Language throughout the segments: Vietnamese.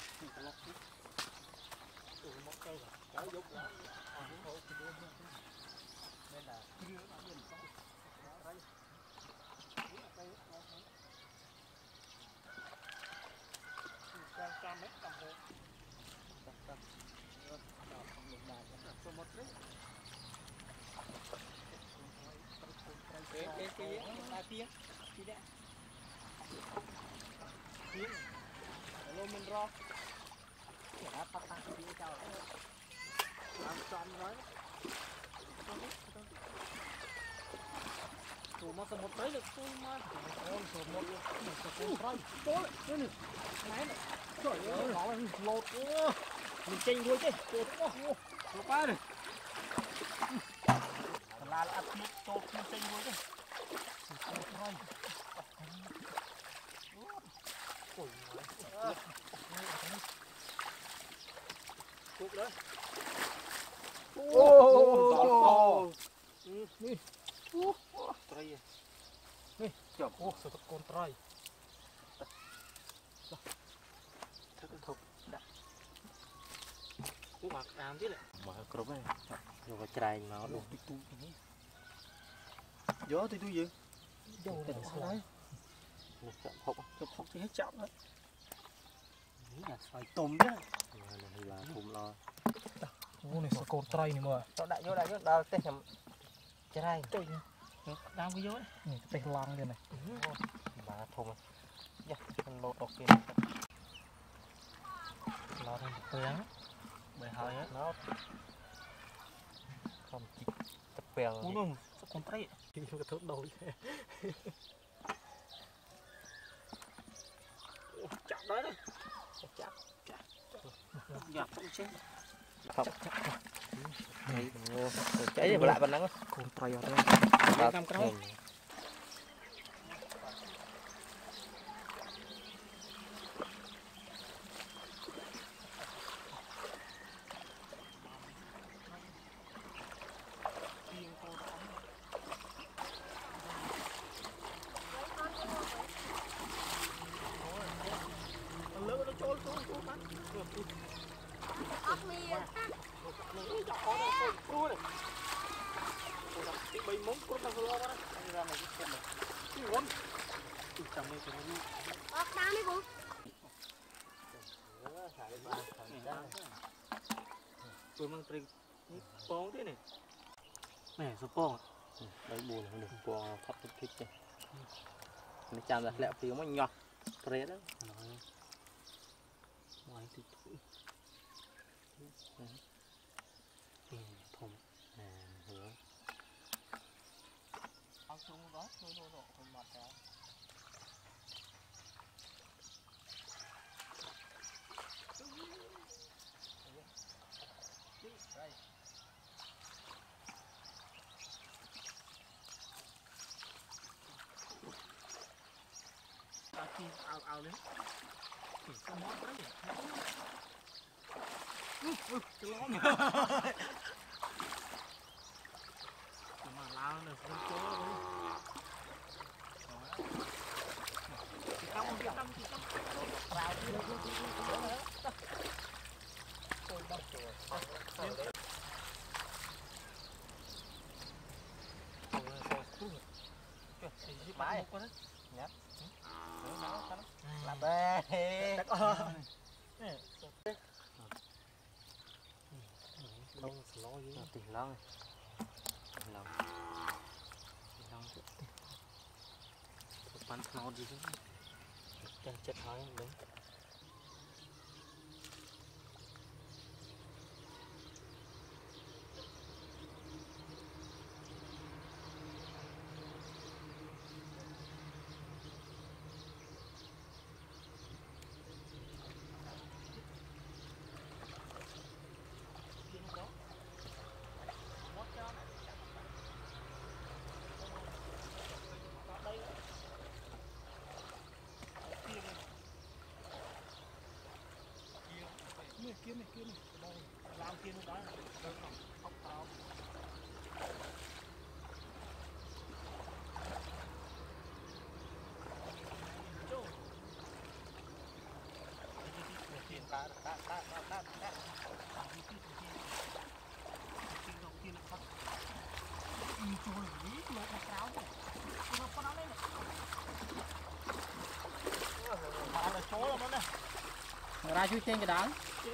Nên là trăm mét trăm hộ mình ro đã phát tăng đi cho làm tròn rồi tụ mà một đấy được tôi mà con số một con roi tối này máy này trời ơi nó là lột mình chênh đuôi chứ lột ba này là ăn thịt tô mình chênh đuôi chứ roi cục đấy ô đi trai nè chậm ô sao con trai thật thục đã cú mặc đam thế này mà cướp này rồi vào trai nó luôn tu gió tu gì gió từ sao đấy chậm hộp thì hết chậm đấy là xoài tôm chứ là thùng lo ô này sao con trai này mà tao đại vô đâu tên nhầm trai đang cái vô đấy tay lăng đây này bà thùng dạ con lột ok lột thành tiếng bởi hơi á nó không chỉ tập bèo luôn con trai cái thớt đầu chặt đấy đấy chặt dạ không chết không cháy thì lại vẫn nắng con trai ở đây năm cái bay móng con đang lo đó ra này cái này cái ngon chồng này chồng này đá đấy cô tôi mang tre bông thế này này số bông đấy buồn không được bông thấp thích chứ nó chạm đặt lẹo tiếng nó nhọt tre đó ngoài thì thùng hứa ăn chung đó thôi không mặt cả đây ao lên thì sao mót đấy cái lon mà lao này không chỗ đâu chỉ không vào đi tôi bắt rồi bãi nhá làm bê không lo gì tiền lon lòng bắn nó gì chân chết hỏi đúng kia này làm kia nó đó không tao ra chui trên cái đá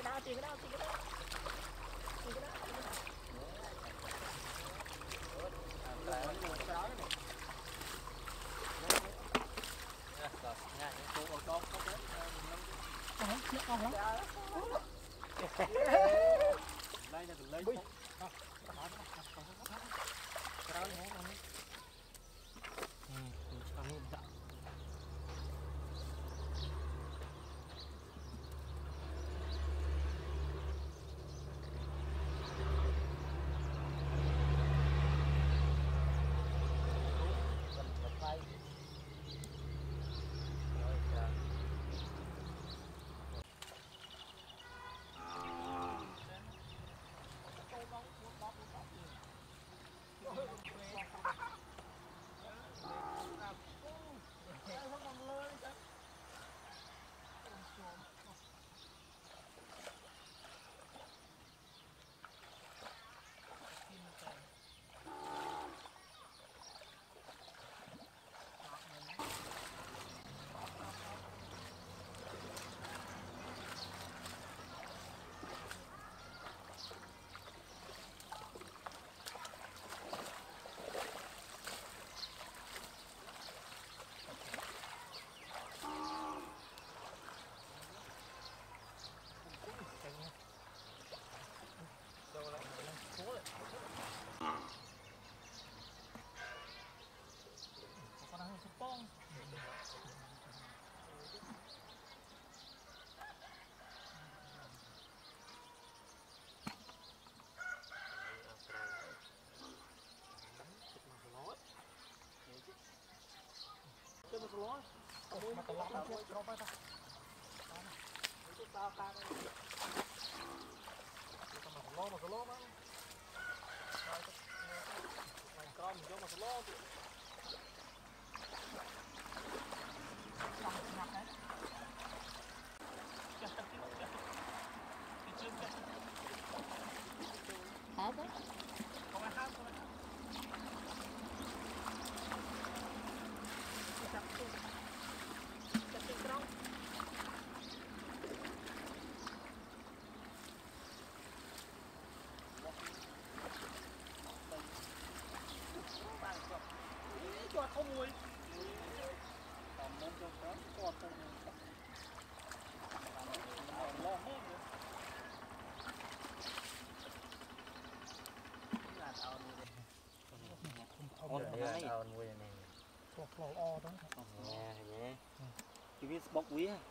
chỉ biết bốc quý á,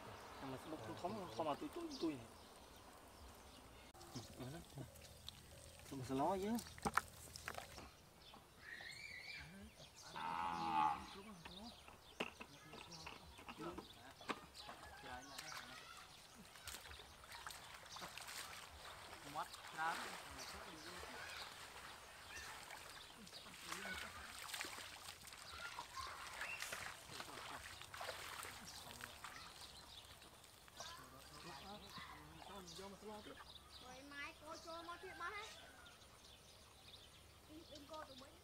mà bốc không mà tôi này, không có lo chứ. Rồi mai cô cho một chuyện ba hết. Đừng cô tụi mình.